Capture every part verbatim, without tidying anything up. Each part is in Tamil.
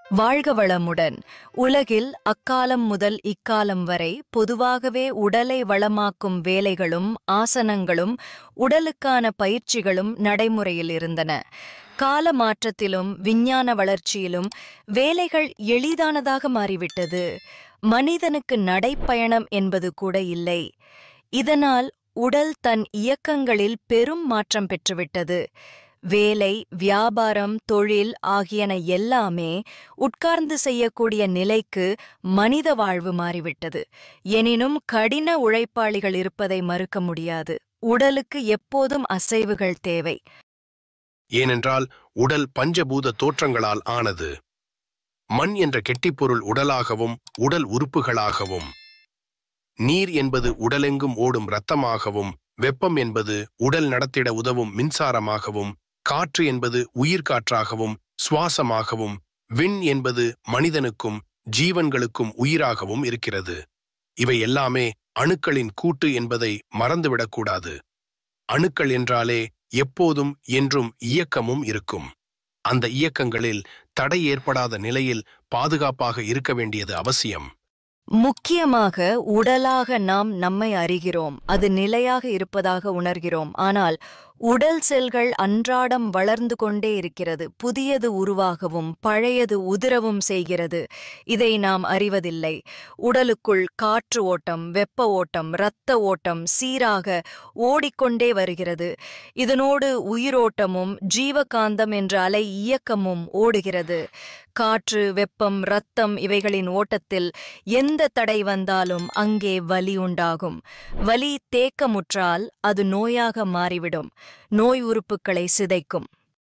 வாழ்க வளமுடன். உலகில் அக்காலம் முதல் இக்காலம் வரை பொதுவாகவே உடலை வளமாக்கும் வேலைகளும் ஆசனங்களும் உடலுக்கான பயிற்சிகளும் நடைமுறையில் இருந்தன. கால மாற்றத்திலும் விஞ்ஞான வளர்ச்சியிலும் வேலைகள் எளிதானதாக மாறிவிட்டது. மனிதனுக்கு நடைப்பயணம் என்பது கூட இல்லை. இதனால் உடல் தன் இயக்கங்களில் பெரும் மாற்றம் பெற்றுவிட்டது. வேலை, வியாபாரம், தொழில் ஆகியன எல்லாமே உட்கார்ந்து செய்யக்கூடிய நிலைக்கு மனித வாழ்வு மாறிவிட்டது. எனினும் கடின உழைப்பாளிகள் இருப்பதை மறுக்க முடியாது. உடலுக்கு எப்போதும் அசைவுகள் தேவை. ஏனென்றால் உடல் பஞ்சபூத தோற்றங்களால் ஆனது. மண் என்ற கெட்டிப்பொருள் உடலாகவும் உடல் உறுப்புகளாகவும், நீர் என்பது உடலெங்கும் ஓடும் இரத்தமாகவும், வெப்பம் என்பது உடல் நடத்திட உதவும் மின்சாரமாகவும், காற்று என்பது உயிர்காற்றாகவும் சுவாசமாகவும், விண் என்பது மனிதனுக்கும் ஜீவன்களுக்கும் உயிராகவும் இருக்கிறது. இவை எல்லாமே அணுக்களின் கூட்டு என்பதை மறந்துவிடக்கூடாது. அணுக்கள் என்றாலே எப்போதும் என்றும் இயக்கமும் இருக்கும். அந்த இயக்கங்களில் தடை ஏற்படாத நிலையில் பாதுகாப்பாக இருக்க வேண்டியது அவசியம். முக்கியமாக உடலாக நாம் நம்மை அறிகிறோம், அது நிலையாக இருப்பதாக உணர்கிறோம். ஆனால் உடல் செல்கள் அன்றாடம் வளர்ந்து கொண்டே இருக்கிறது. புதியது உருவாகவும் பழையது உதிரவும் செய்கிறது. இதை நாம் அறிவதில்லை. உடலுக்குள் காற்று ஓட்டம், வெப்ப ஓட்டம், இரத்த ஓட்டம் சீராக ஓடிக்கொண்டே வருகிறது. இதனோடு உயிரோட்டமும் ஜீவகாந்தம் என்ற அலை இயக்கமும் ஓடுகிறது. காற்று, வெப்பம், இரத்தம் இவைகளின் ஓட்டத்தில் எந்த தடை வந்தாலும் அங்கே வலி உண்டாகும். வலி தேக்கமுற்றால் அது நோயாக மாறிவிடும். நோய் உறுப்புகளை சிதைக்கும்.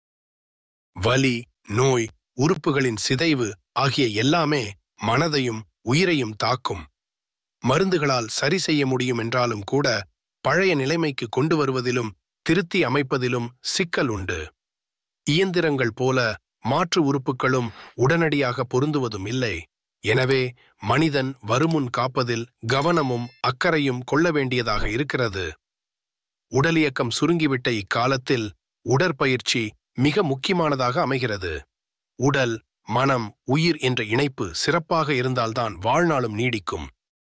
வலி, நோய், உறுப்புகளின் சிதைவு ஆகிய எல்லாமே மனதையும் உயிரையும் தாக்கும். மருந்துகளால் சரி செய்ய முடியும் என்றாலும் கூட பழைய நிலைமைக்கு கொண்டு வருவதிலும் திருத்தி அமைப்பதிலும் சிக்கல் உண்டு. இயந்திரங்கள் போல மாற்று உறுப்புகளும் உடனடியாக பொருந்துவதும் இல்லை. எனவே மனிதன் வருமுன் காப்பதில் கவனமும் அக்கறையும் கொள்ள வேண்டியதாக இருக்கிறது. உடலியக்கம் சுருங்கிவிட்ட இக்காலத்தில் உடற்பயிற்சி மிக முக்கியமானதாக அமைகிறது. உடல், மனம், உயிர் என்ற இணைப்பு சிறப்பாக இருந்தால்தான் வாழ்நாளும் நீடிக்கும்.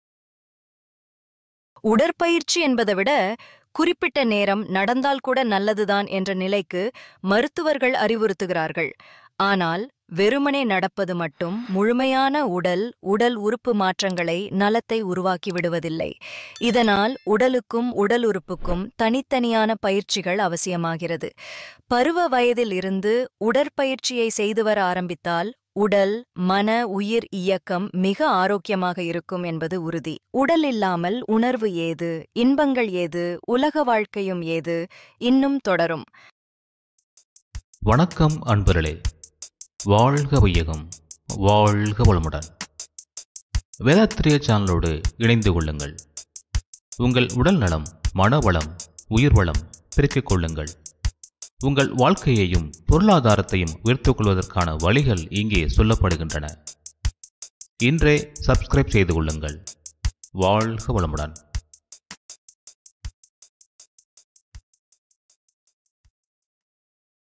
உடற்பயிற்சி என்பதை விட குறிப்பிட்ட நேரம் நடந்தால் கூட நல்லதுதான் என்ற நிலைக்கு மருத்துவர்கள் அறிவுறுத்துகிறார்கள். ஆனால் வெறுமனே நடப்பது மட்டும் முழுமையான உடல் உடல் உறுப்பு மாற்றங்களை நலத்தை உருவாக்கி விடுவதில்லை. இதனால் உடலுக்கும் உடல் உறுப்புக்கும் தனித்தனியான பயிற்சிகள் அவசியமாகிறது. பருவ வயதில் இருந்து உடற்பயிற்சியை செய்து வர ஆரம்பித்தால் உடல், மன, உயிர் இயக்கம் மிக ஆரோக்கியமாக இருக்கும் என்பது உறுதி. உடல் இல்லாமல் உணர்வு ஏது, இன்பங்கள் ஏது, உலக வாழ்க்கையும் ஏது இன்னும் தொடரும். வணக்கம் அன்பர்களே, வாழ்க வையகம், வாழ்க வளமுடன். வேதாத்திரிய சேனலோடு இணைந்து கொள்ளுங்கள். உங்கள் உடல் நலம், மனவளம், உயிர் வளம் பெருக்கிக் கொள்ளுங்கள். உங்கள் வாழ்க்கையையும் பொருளாதாரத்தையும் உயர்த்திக் கொள்வதற்கான வழிகள் இங்கே சொல்லப்படுகின்றன. இன்றே சப்ஸ்கிரைப் செய்து கொள்ளுங்கள். வாழ்க வளமுடன்.